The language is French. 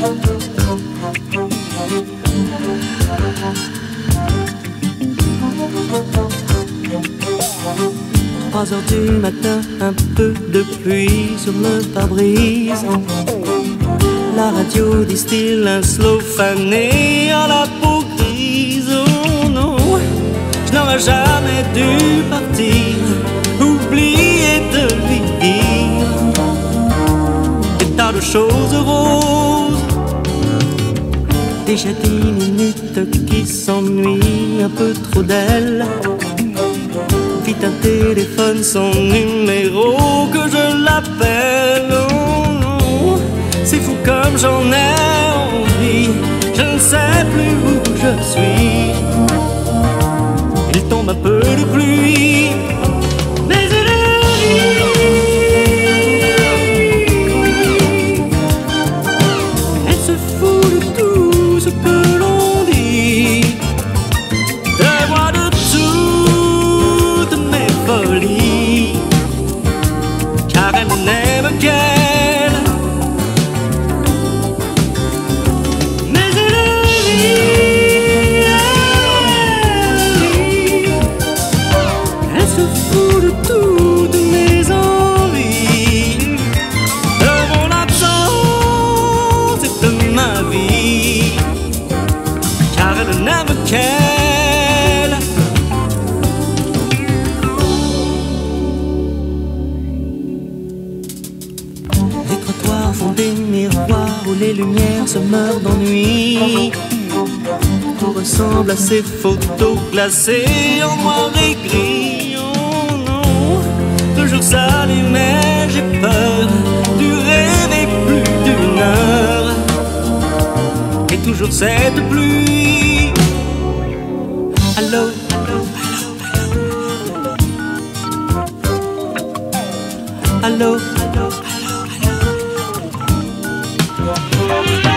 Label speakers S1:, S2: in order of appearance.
S1: 3 heures du matin, un peu de pluie sur le pare-brise. La radio distille un slow fané à la peau grise. Oh non, je n'aurais jamais dû partir, oublier de lui dire des tas de choses roses. Déjà 10 minutes qui s'ennuie un peu trop d'elle. Vite un téléphone, son numéro, que je l'appelle. Oh non, c'est fou comme j'en ai envie. Je ne sais plus où je suis. Il tombe un peu de pluie, mais elle est libre. Elle se fout de tout ce que l'on dit, de moi, de toutes mes folies, car elle n'aime qu'elle. Mais elle est libre. Elle se fout de toutes mes envies, de mon absence et de ma vie, car elle n'aime qu'elle. Les trottoirs font des miroirs où les lumières se meurent d'ennui. Tout ressemble à ces photos classées en noir et gris. Oh non, toujours salé, mais j'ai peur du rêver plus d'une heure. Et toujours cette pluie. Allô, allô, allô, allô, allô, allô.